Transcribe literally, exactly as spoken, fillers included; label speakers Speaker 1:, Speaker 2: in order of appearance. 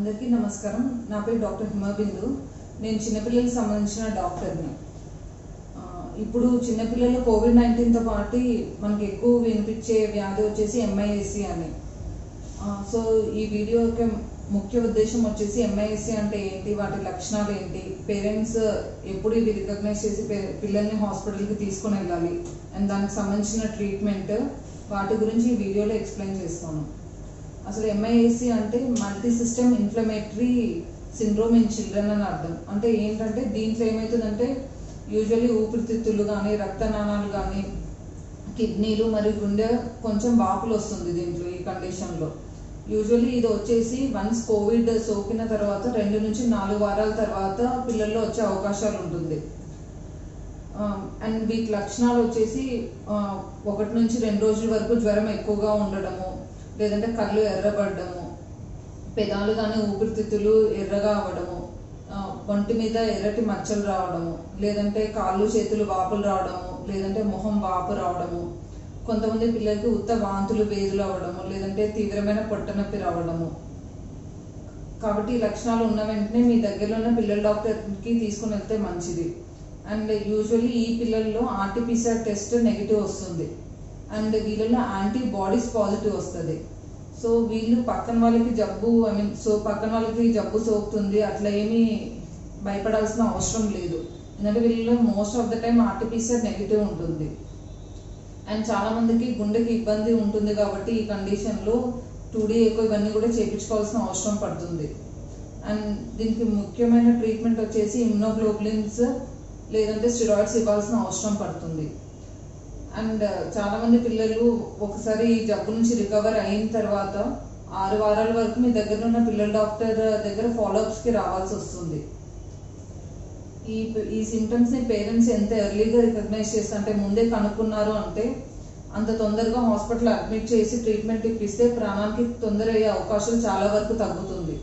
Speaker 1: అందరికీ నమస్కారం. నా పేరు డాక్టర్ హిమబిందు. నేను చిన్నపిల్లలకు సంబంధించిన డాక్టర్ని. ఇప్పుడు చిన్నపిల్లలు కోవిడ్ నైన్టీన్తో పాటు మనకి ఎక్కువ వినిపించే వ్యాధి వచ్చేసి ఎంఐఎస్సి అని. సో ఈ వీడియో యొక్క ముఖ్య ఉద్దేశం వచ్చేసి ఎంఐఎస్సి అంటే ఏంటి, వాటి లక్షణాలు ఏంటి, పేరెంట్స్ ఎప్పుడు ఇవి రికగ్నైజ్ చేసి పిల్లల్ని హాస్పిటల్కి తీసుకుని వెళ్ళాలి అండ్ దానికి సంబంధించిన ట్రీట్మెంట్, వాటి గురించి ఈ వీడియోలో ఎక్స్ప్లెయిన్ చేస్తాను. అసలు ఎంఐఎస్సి అంటే multi system inflammatory syndrome in children అని అర్థం. అంటే ఏంటంటే దీంట్లో ఏమవుతుందంటే యూజువల్లీ ఊపిరితిత్తులు కానీ, రక్తనాళాలు కానీ, కిడ్నీలు మరియు గుండె కొంచెం వాపులు వస్తుంది దీంట్లో. ఈ కండిషన్లో యూజువల్లీ ఇది వచ్చేసి వన్స్ కోవిడ్ సోకిన తర్వాత రెండు నుంచి నాలుగు వారాల తర్వాత పిల్లల్లో వచ్చే అవకాశాలు ఉంటుంది. అండ్ వీటి లక్షణాలు వచ్చేసి ఒకటి నుంచి రెండు రోజుల వరకు జ్వరం ఎక్కువగా ఉండడము, లేదంటే కళ్ళు ఎర్రబడ్డము, పెదాలు కానీ ఊపిరితిత్తులు ఎర్రగా అవ్వడము, ఒంటి మీద ఎర్రటి మచ్చలు రావడము, లేదంటే కాళ్ళు చేతులు వాపులు రావడము, లేదంటే మొహం వాపు రావడము, కొంతమంది పిల్లలకి ఉత్త వాంతులు వేదులు అవ్వడము, లేదంటే తీవ్రమైన పొట్ట నొప్పి రావడము. కాబట్టి ఈ లక్షణాలు ఉన్న వెంటనే మీ దగ్గరలో ఉన్న పిల్లల డాక్టర్కి తీసుకుని వెళ్తే మంచిది. అండ్ యూజువల్లీ ఈ పిల్లల్లో ఆర్టీపీసీఆర్ టెస్ట్ నెగిటివ్ వస్తుంది అండ్ వీళ్ళలో యాంటీబాడీస్ పాజిటివ్ వస్తుంది. సో వీళ్ళు పక్కన వాళ్ళకి జబ్బు ఐ మీన్ సో పక్కన వాళ్ళకి జబ్బు సోకుతుంది అట్లా ఏమీ భయపడాల్సిన అవసరం లేదు. ఎందుకంటే వీళ్ళలో most of the time RTPCR negative ఉంటుంది. అండ్ చాలా మందికి గుండెకి ఇబ్బంది ఉంటుంది కాబట్టి ఈ కండిషన్లో టూ డీ ఎక్కువ ఇవన్నీ కూడా చేయించుకోవాల్సిన అవసరం పడుతుంది. అండ్ దీనికి ముఖ్యమైన ట్రీట్మెంట్ వచ్చేసి ఇమ్యునోగ్లోబులిన్స్ లేదంటే స్టెరాయిడ్స్ ఇవ్వాల్సిన అవసరం పడుతుంది. అండ్ చాలా మంది పిల్లలు ఒకసారి ఈ జబ్బు నుంచి రికవర్ అయిన తర్వాత ఆరు వారాల వరకు మీ దగ్గర ఉన్న పిల్లల డాక్టర్ దగ్గర ఫాలోఅప్స్కి రావాల్సి వస్తుంది. ఈ ఈ సిమ్టమ్స్ని పేరెంట్స్ ఎంత ఎర్లీగా రికగ్నైజ్ చేస్తే అంటే ముందే కనుక్కున్నారు అంటే అంత తొందరగా హాస్పిటల్ అడ్మిట్ చేసి ట్రీట్మెంట్ ఇప్పిస్తే ప్రాణానికి తొందర అయ్యే అవకాశాలు చాలా వరకు తగ్గుతుంది.